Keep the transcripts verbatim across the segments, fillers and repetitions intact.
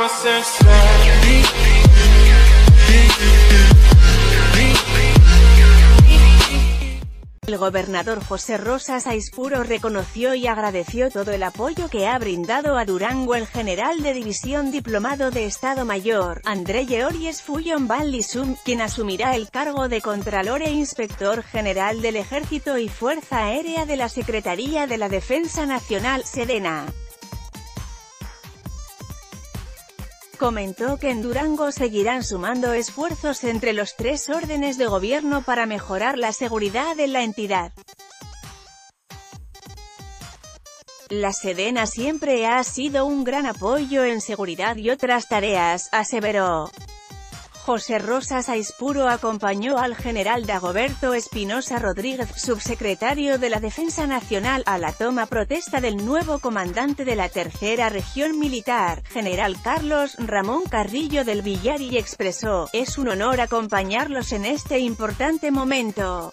El gobernador José Rosas Aispuro reconoció y agradeció todo el apoyo que ha brindado a Durango el general de división diplomado de Estado Mayor, André Georges Fullon Van Lissum, quien asumirá el cargo de Contralor e Inspector General del Ejército y Fuerza Aérea de la Secretaría de la Defensa Nacional, Sedena. Comentó que en Durango seguirán sumando esfuerzos entre los tres órdenes de gobierno para mejorar la seguridad en la entidad. La Sedena siempre ha sido un gran apoyo en seguridad y otras tareas, aseveró. José Rosas Aispuro acompañó al general Dagoberto Espinosa Rodríguez, subsecretario de la Defensa Nacional, a la toma protesta del nuevo comandante de la Tercera Región Militar, general Carlos Ramón Carrillo del Villar, y expresó: "Es un honor acompañarlos en este importante momento".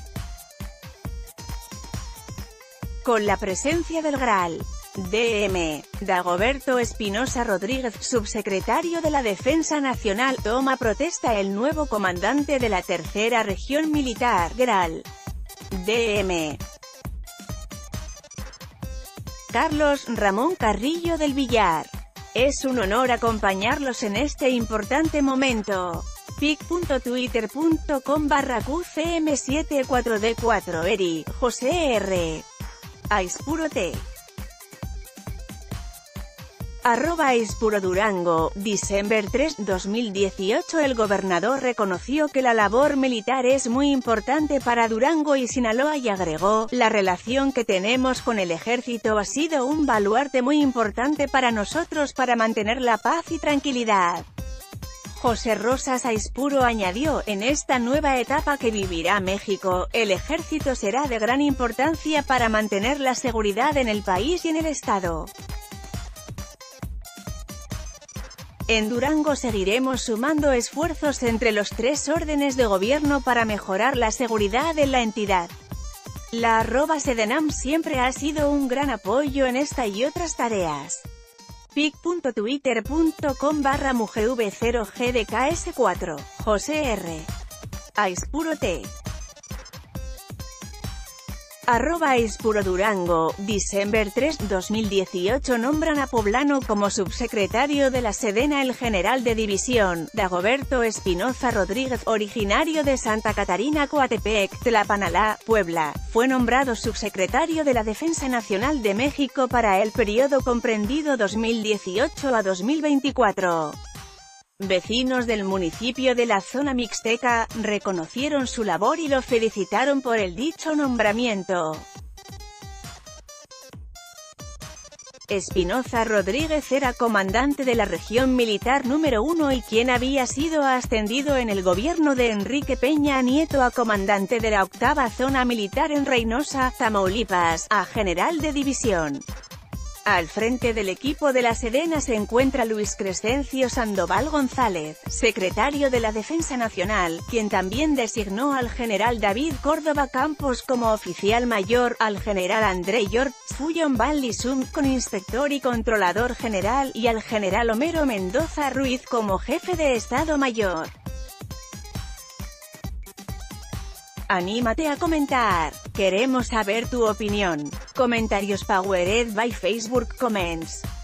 Con la presencia del Gral. D M. Dagoberto Espinosa Rodríguez, subsecretario de la Defensa Nacional, toma protesta el nuevo comandante de la Tercera Región Militar, Gral. D M. Carlos Ramón Carrillo del Villar. Es un honor acompañarlos en este importante momento. pic punto twitter punto com barra Q C M setenta y cuatro D cuatro Eri, José R. Aispuro T. Arroba Aispuro Durango, diciembre tres, dos mil dieciocho. El gobernador reconoció que la labor militar es muy importante para Durango y Sinaloa y agregó: "La relación que tenemos con el ejército ha sido un baluarte muy importante para nosotros para mantener la paz y tranquilidad". José Rosas Aispuro añadió: "En esta nueva etapa que vivirá México, el ejército será de gran importancia para mantener la seguridad en el país y en el estado. En Durango seguiremos sumando esfuerzos entre los tres órdenes de gobierno para mejorar la seguridad en la entidad. La arroba Sedenam siempre ha sido un gran apoyo en esta y otras tareas". pic punto twitter punto com barra mugv cero G D K S cuatro, José R. Aispuro T. Arroba Aispuro Durango, diciembre tres, dos mil dieciocho. Nombran a Poblano como subsecretario de la Sedena el general de división, Dagoberto Espinosa Rodríguez, originario de Santa Catarina Coatepec, Tlapanalá, Puebla. Fue nombrado subsecretario de la Defensa Nacional de México para el periodo comprendido dos mil dieciocho a dos mil veinticuatro. Vecinos del municipio de la zona mixteca reconocieron su labor y lo felicitaron por el dicho nombramiento. Espinosa Rodríguez era comandante de la región militar número uno y quien había sido ascendido en el gobierno de Enrique Peña Nieto a comandante de la octava zona militar en Reynosa, Tamaulipas, a general de división. Al frente del equipo de la Sedena se encuentra Luis Crescencio Sandoval González, secretario de la Defensa Nacional, quien también designó al general David Córdoba Campos como oficial mayor, al general André Georges Fullon Van Lissum como inspector y controlador general, y al general Homero Mendoza Ruiz como jefe de Estado Mayor. Anímate a comentar. Queremos saber tu opinión. Comentarios powered by Facebook Comments.